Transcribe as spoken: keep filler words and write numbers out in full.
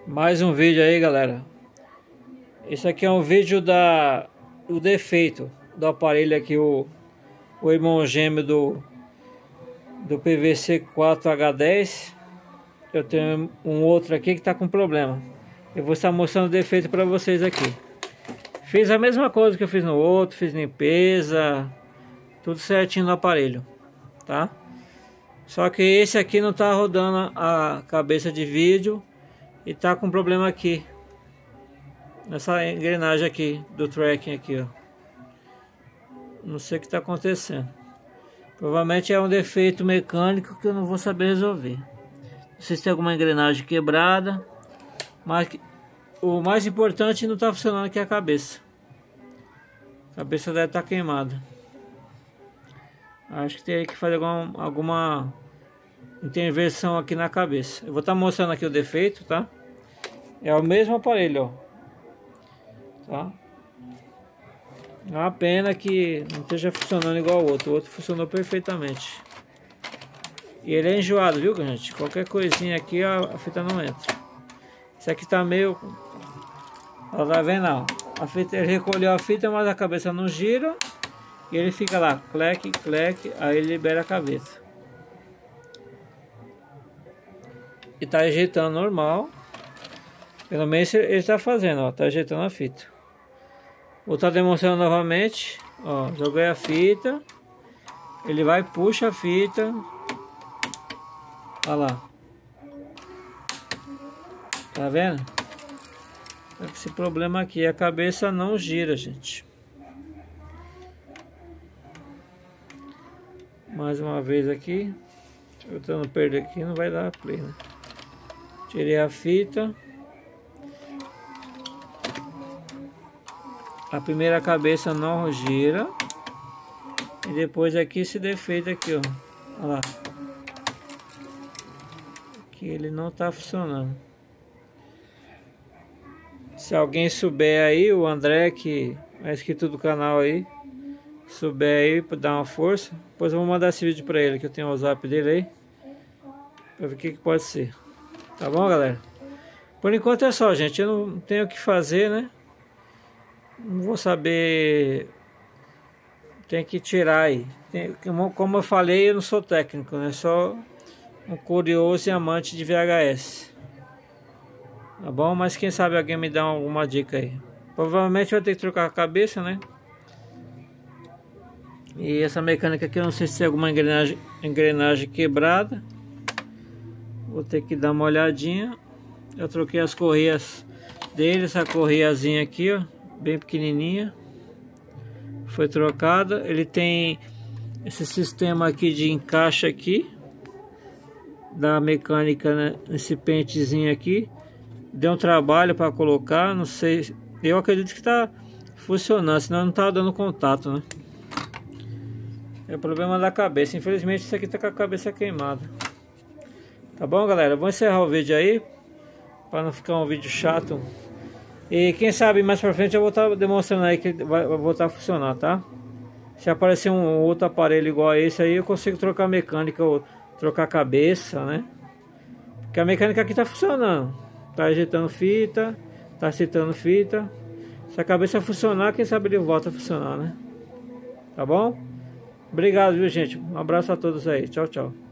Mais um vídeo aí, galera. Esse aqui é um vídeo da o defeito do aparelho aqui, o, o irmão gêmeo do do P V C quatro H dez. Eu tenho um outro aqui que tá com problema. Eu vou estar mostrando o defeito para vocês aqui. Fiz a mesma coisa que eu fiz no outro, fiz limpeza, tudo certinho no aparelho, tá? Só que esse aqui não tá rodando a cabeça de vídeo e tá com problema aqui nessa engrenagem aqui do tracking aqui, ó. Não sei o que tá acontecendo. Provavelmente é um defeito mecânico que eu não vou saber resolver. Não sei se tem alguma engrenagem quebrada, mas o mais importante não tá funcionando aqui, é a cabeça. A cabeça deve estar queimada. Acho que tem que fazer alguma, alguma intervenção aqui na cabeça. Eu vou estar mostrando aqui o defeito, tá? É o mesmo aparelho, ó. Tá? É uma pena que não esteja funcionando igual ao outro. O outro funcionou perfeitamente. E ele é enjoado, viu, gente? Qualquer coisinha aqui a, a fita não entra. Esse aqui tá meio... Ó, tá vendo? Ó? A fita, ele recolheu a fita, mas a cabeça não gira. E ele fica lá, cleque, cleque, aí ele libera a cabeça. E tá ajeitando normal. Pelo menos ele está fazendo, ó, tá ajeitando a fita. Vou estar demonstrando novamente, ó, joguei a fita. Ele vai, puxa a fita. Olha lá. Tá vendo? Esse problema aqui, a cabeça não gira, gente. Mais uma vez aqui. Eu tô no perder aqui, não vai dar play, né? Tirei a fita. A primeira cabeça não gira. E depois aqui esse defeito aqui, ó. Olha lá. Que ele não tá funcionando. Se alguém souber aí, o André, que é inscrito do canal aí, souber aí para dar uma força, depois eu vou mandar esse vídeo para ele, que eu tenho o WhatsApp dele aí, para ver o que, que pode ser. Tá bom, galera? Por enquanto é só, gente. Eu não tenho o que fazer, né? Não vou saber. Tem que tirar aí. Tem, como eu falei, eu não sou técnico, né? Só um curioso e amante de V H S. Tá bom? Mas quem sabe alguém me dá alguma dica aí. Provavelmente vai ter que trocar a cabeça, né? E essa mecânica aqui eu não sei se tem alguma engrenagem, engrenagem quebrada. Vou ter que dar uma olhadinha. Eu troquei as correias dele. Essa correiazinha aqui, ó, bem pequenininha, foi trocada. Ele tem esse sistema aqui de encaixe aqui da mecânica, né? Esse pentezinho aqui deu um trabalho para colocar. Não sei, eu acredito que está funcionando, senão não tá dando contato, né? É o problema da cabeça. Infelizmente isso aqui tá com a cabeça queimada. Tá bom, galera? Vou encerrar o vídeo aí, para não ficar um vídeo chato. E quem sabe mais pra frente eu vou estar demonstrando aí que vai voltar a funcionar, tá? Se aparecer um outro aparelho igual a esse aí, eu consigo trocar a mecânica ou trocar a cabeça, né? Porque a mecânica aqui tá funcionando. Tá ajeitando fita, tá acertando fita. Se a cabeça funcionar, quem sabe ele volta a funcionar, né? Tá bom? Obrigado, viu, gente? Um abraço a todos aí. Tchau, tchau.